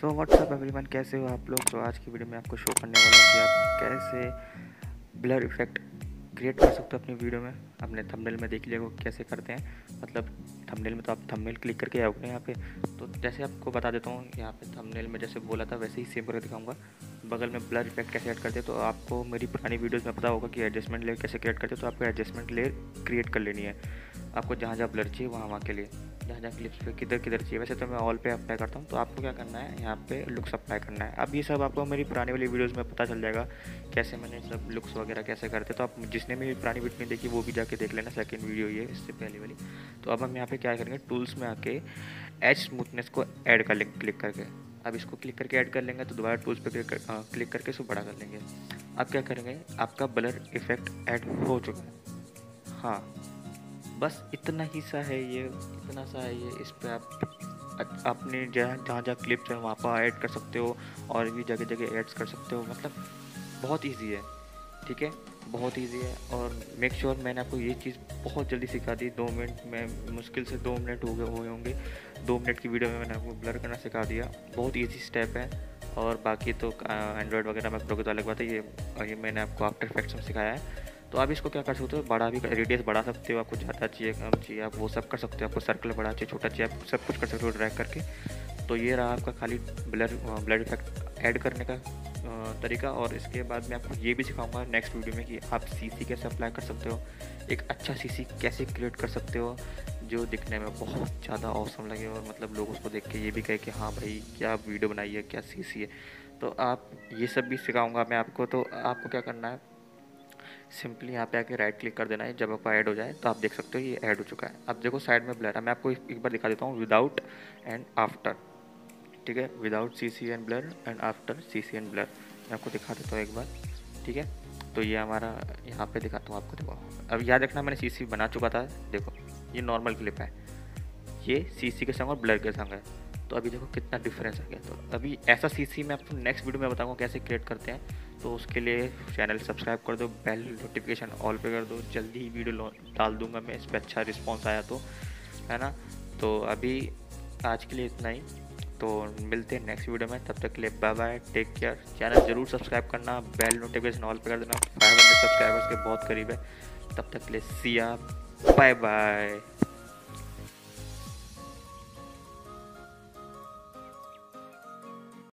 So what's up everyone, कैसे हो आप लोग। तो आज की वीडियो में आपको शो करने वाला हूँ कि आप कैसे ब्लर इफेक्ट क्रिएट कर सकते हो अपनी वीडियो में। अपने थंबनेल में देख लीजिएगा कैसे करते हैं। मतलब थंबनेल में तो आप थंबनेल क्लिक करके आओगे यहाँ पे। तो जैसे आपको बता देता हूँ, यहाँ पे थंबनेल में जैसे बोला था वैसे ही सेम करके दिखाऊंगा। बगल में ब्लर इफेक्ट कैसे ऐड करते हैं, तो आपको मेरी पुरानी वीडियोज़ में पता होगा कि एडजस्टमेंट लेयर कैसे क्रिएट करते हैं। तो आपको एडजस्टमेंट लेयर क्रिएट कर लेनी है। आपको जहाँ जहाँ ब्लर चाहिए वहाँ के लिए, जहाँ क्लिप्स पे किधर किधर चाहिए। वैसे तो मैं ऑल पे अप्लाई करता हूँ। तो आपको क्या करना है, यहाँ पे लुक्स अप्लाई करना है। अब ये सब आपको मेरी पुरानी वाली वीडियोस में पता चल जाएगा कैसे मैंने सब लुक्स वगैरह कैसे करते। तो आप जिसने मेरी पुरानी वीडियो नहीं देखी वो भी जाके देख लेना, सेकंड वीडियो ये इससे पहले वाली। तो अब हम यहाँ पे क्या करेंगे, टूल्स में आके एज स्मूथनेस को ऐड कर लेंगे क्लिक करके। अब इसको क्लिक करके ऐड कर लेंगे तो दोबारा टूल्स पे क्लिक करके इसको बड़ा कर लेंगे। अब क्या करेंगे, आपका ब्लर इफेक्ट ऐड हो चुका है। हाँ, बस इतना ही सा है ये, इतना सा है ये। इस पर आप अपने जहाँ जहाँ क्लिप्स है वहाँ पर ऐड कर सकते हो, और भी जगह जगह ऐड्स कर सकते हो। मतलब बहुत इजी है, ठीक है, बहुत इजी है। और मेक श्योर मैंने आपको ये चीज़ बहुत जल्दी सिखा दी। 2 मिनट में, मुश्किल से 2 मिनट हो गए हुए होंगे। 2 मिनट की वीडियो में मैंने आपको ब्लर करना सिखा दिया। बहुत ईजी स्टेप है। और बाकी तो एंड्रॉयड वगैरह में करोगे तो अलग बात है। ये मैंने आपको आफ्टर इफेक्ट्स में सिखाया है। तो आप इसको क्या कर सकते हो, बड़ा भी रेडियस बढ़ा सकते हो। आपको ज़्यादा चाहिए कम चाहिए आप वो सब कर सकते हो। आपको सर्कल बड़ा चाहिए छोटा चाहिए, आप सब कुछ कर सकते हो ड्रैग करके। तो ये रहा आपका खाली ब्लर इफेक्ट ऐड करने का तरीका। और इसके बाद मैं आपको ये भी सिखाऊंगा नेक्स्ट वीडियो में कि आप सीसी कैसे अप्लाई कर सकते हो, एक अच्छा सीसी कैसे क्रिएट कर सकते हो जो दिखने में बहुत ज़्यादा औसम लगे, और मतलब लोग उसको देख के ये भी कहे कि हाँ भाई क्या वीडियो बनाई है, क्या सीसी है। तो आप ये सब भी सिखाऊंगा मैं आपको। तो आपको क्या करना है, सिंपली यहाँ पे आके राइट क्लिक कर देना है। जब आपका ऐड हो जाए तो आप देख सकते हो ये ऐड हो चुका है। अब देखो साइड में ब्लर है, मैं आपको एक बार दिखा देता हूँ विदाउट एंड आफ्टर। ठीक है, without CC and blur and after CC and blur मैं आपको दिखा देता हूँ एक बार। ठीक है, तो ये हमारा यहाँ पे दिखाता हूँ आपको। देखो अब याद रखना मैंने सीसी बना चुका था। देखो ये नॉर्मल क्लिप है, ये सीसी के संग और ब्लर के संग है। तो अभी देखो कितना डिफरेंस आ गया। तो अभी ऐसा सीसी मैं आपको नेक्स्ट वीडियो में बताऊंगा कैसे क्रिएट करते हैं। तो उसके लिए चैनल सब्सक्राइब कर दो, बेल नोटिफिकेशन ऑल पे कर दो। जल्दी ही वीडियो डाल दूंगा मैं, इस पर अच्छा रिस्पॉन्स आया तो, है ना। तो अभी आज के लिए इतना ही। तो मिलते हैं नेक्स्ट वीडियो में, तब तक के लिए bye bye, take care. Channel ज़रूर सब्सक्राइब करना, बेल नोटिफिकेशन ऑल पे कर देना। 500 सब्सक्राइबर्स के बहुत करीब है। तब तक के लिए सी या बाय बाय।